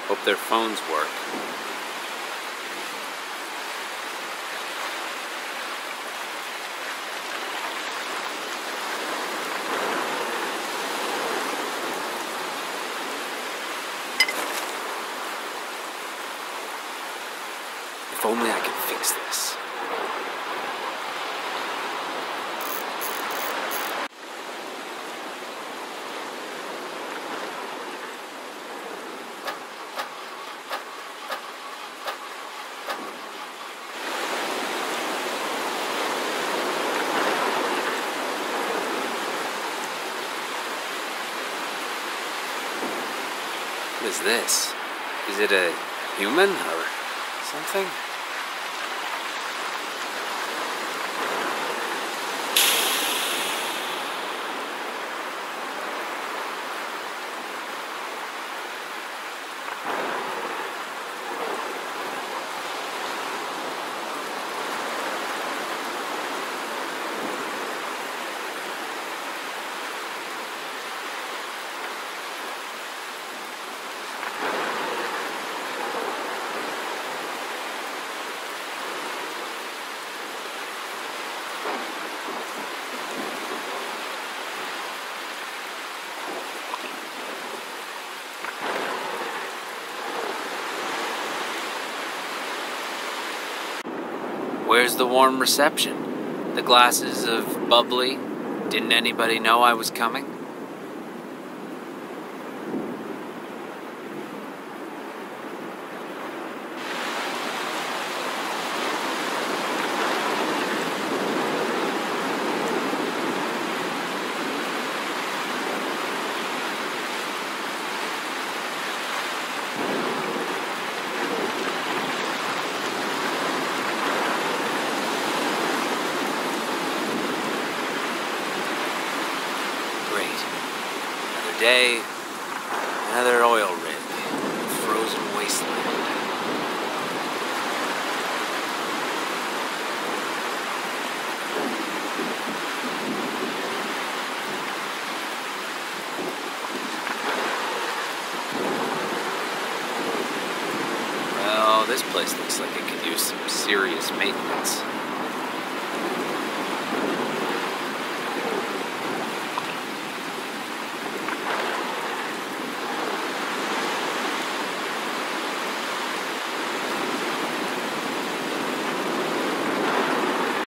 Hope their phones work. If only I could fix this. What is this? Is it a human or something? Where's the warm reception? The glasses of bubbly? Didn't anybody know I was coming? Day, another oil rig, frozen wasteland. Well, this place looks like it could use some serious maintenance.